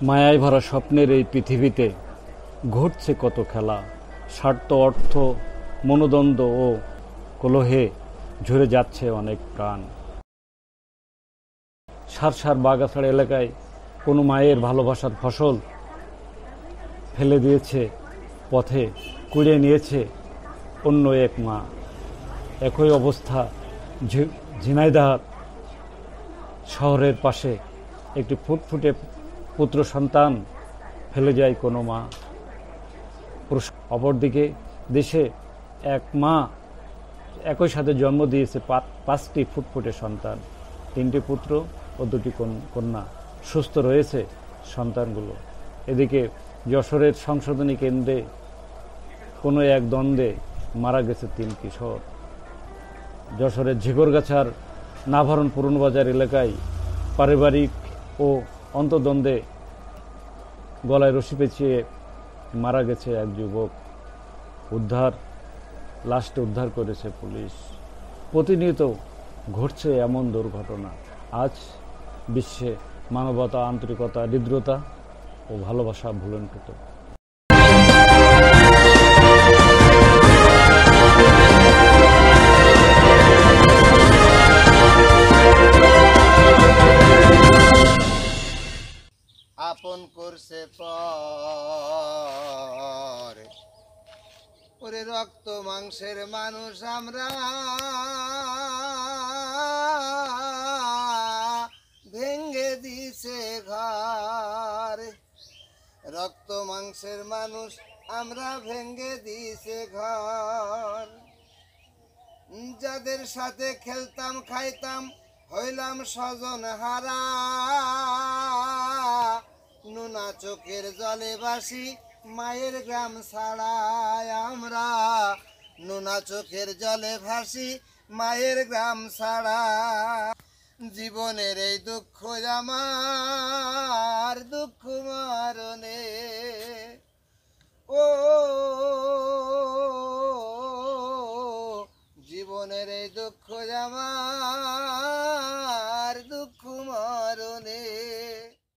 মায়ায় ভরা স্বপ্নের এই পৃথিবীতে ঘটছে কত খেলা, স্বার্থ, অর্থ, মনোদ্বন্দ্ব ও কলহে ঝরে যাচ্ছে অনেক প্রাণ। সার বাগাছাড় এলাকায় কোনো মায়ের ভালোবাসার ফসল ফেলে দিয়েছে পথে, কুড়িয়ে নিয়েছে অন্য এক মা। একই অবস্থা ঝিনাইদহ শহরের পাশে একটি ফুটফুটে পুত্র সন্তান ফেলে যায় কোনো মা। অপরদিকে দেশে এক মা একই সাথে জন্ম দিয়েছে 5টি ফুটফুটে সন্তান, 3টি পুত্র ও 2টি কন্যা। সুস্থ রয়েছে সন্তানগুলো। এদিকে যশোরের সংশোধনী কেন্দ্রে কোনো এক দ্বন্দ্বে মারা গেছে 3 কিশোর। যশোরের ঝিকরগাছার নাভারণ পুরনো বাজার এলাকায় পারিবারিক ও অন্তর্দ্বন্দ্বে গলায় রশি পেঁচিয়ে মারা গেছে এক যুবক। লাশটি উদ্ধার করেছে পুলিশ। প্রতিনিয়ত ঘটছে এমন দুর্ঘটনা। আজ বিশ্বে মানবতা, আন্তরিকতা, হৃদ্রতা ও ভালোবাসা ভুলণ্ঠিত। আপন করছে পর ওরে রক্ত মাংসের মানুষ আমরা, ভেঙ্গে দিছে ঘর। রক্ত মাংসের মানুষ আমরা, ভেঙ্গে দিছে ঘর। যাদের সাথে খেলতাম খাইতাম হইলাম স্বজন হারা, নুনা চোখের জলে ভাসি মায়ের গ্রাম ছাড়ায় আমরা, নুনা চোখের জলে ভাসি মায়ের গ্রাম ছাড়া। জীবনের এই দুঃখ আমার, দুঃখ মরণে ও জীবনের এই দুঃখ আমার।